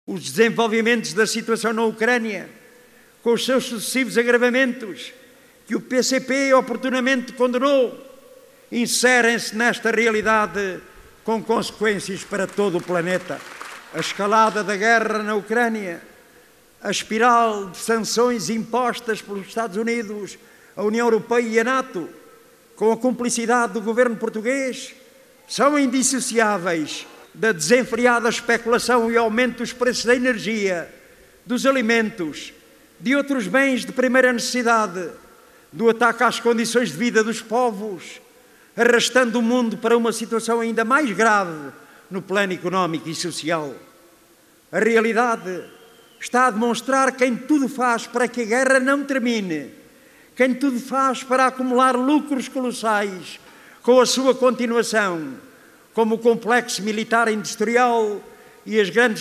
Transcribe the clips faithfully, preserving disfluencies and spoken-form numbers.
Os desenvolvimentos da situação na Ucrânia, com os seus sucessivos agravamentos, que o P C P oportunamente condenou, inserem-se nesta realidade com consequências para todo o planeta. A escalada da guerra na Ucrânia, a espiral de sanções impostas pelos Estados Unidos, a União Europeia e a NATO, com a cumplicidade do governo português, são indissociáveis da desenfreada especulação e aumento dos preços da energia, dos alimentos, de outros bens de primeira necessidade, do ataque às condições de vida dos povos, arrastando o mundo para uma situação ainda mais grave no plano económico e social. A realidade está a demonstrar quem tudo faz para que a guerra não termine, quem tudo faz para acumular lucros colossais com a sua continuação, como o complexo militar industrial e as grandes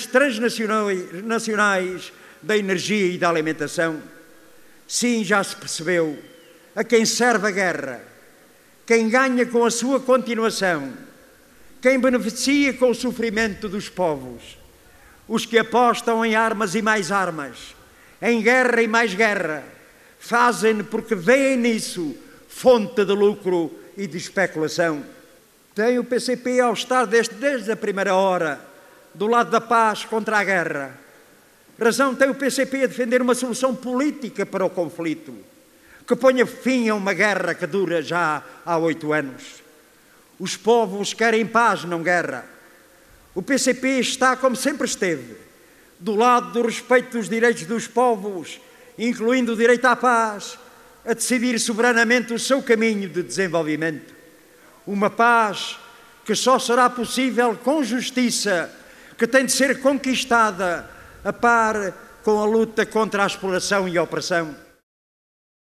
transnacionais da energia e da alimentação. Sim, já se percebeu a quem serve a guerra, quem ganha com a sua continuação, quem beneficia com o sofrimento dos povos, os que apostam em armas e mais armas, em guerra e mais guerra, fazem porque veem nisso fonte de lucro e de especulação. Tem o P C P, ao estar desde, desde a primeira hora do lado da paz contra a guerra, razão tem o P C P a defender uma solução política para o conflito, que ponha fim a uma guerra que dura já há oito anos. Os povos querem paz, não guerra. O P C P está, como sempre esteve, do lado do respeito dos direitos dos povos, incluindo o direito à paz, a decidir soberanamente o seu caminho de desenvolvimento. Uma paz que só será possível com justiça, que tem de ser conquistada a par com a luta contra a exploração e a opressão.